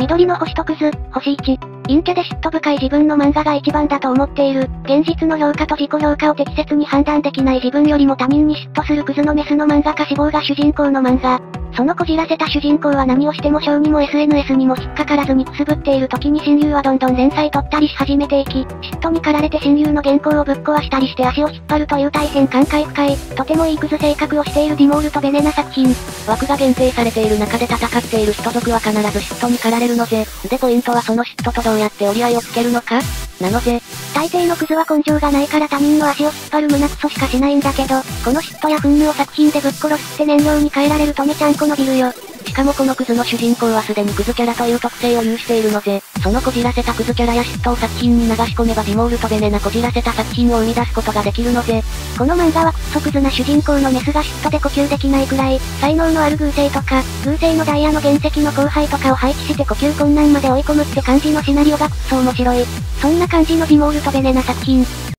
緑の星とクズ、星1。陰キャで嫉妬深い自分の漫画が一番だと思っている。現実の評価と自己評価を適切に判断できない自分よりも他人に嫉妬するクズのメスの漫画家志望が主人公の漫画。そのこじらせた主人公は何をしても小にも SNS にも引っかからずにくすぶっている時に親友はどんどん連載取ったりし始めていき、嫉妬に駆られて親友の原稿をぶっ壊したりして足を引っ張るという大変感慨深い、とてもいいクズ性格をしているディモールとベネな作品。 枠が限定されている中で戦っている人族は必ず嫉妬に駆られるのぜ。でポイントはその嫉妬とどうやって折り合いをつけるのかなのぜ。 大抵のクズは根性がないから他人の足を引っ張る胸クソしかしないんだけど、この嫉妬や憤怒を作品でぶっ殺すって燃料に変えられるとめちゃんこ伸びるよ。 しかもこのクズの主人公はすでにクズキャラという特性を有しているので、そのこじらせたクズキャラや嫉妬を作品に流し込めばディモールとベネなこじらせた作品を生み出すことができるので、 この漫画はクソクズな主人公のメスが嫉妬で呼吸できないくらい、才能のある偶星とか、偶星のダイヤの原石の後輩とかを配置して呼吸困難まで追い込むって感じのシナリオがクソ面白い。そんな感じのディモールとベネな作品。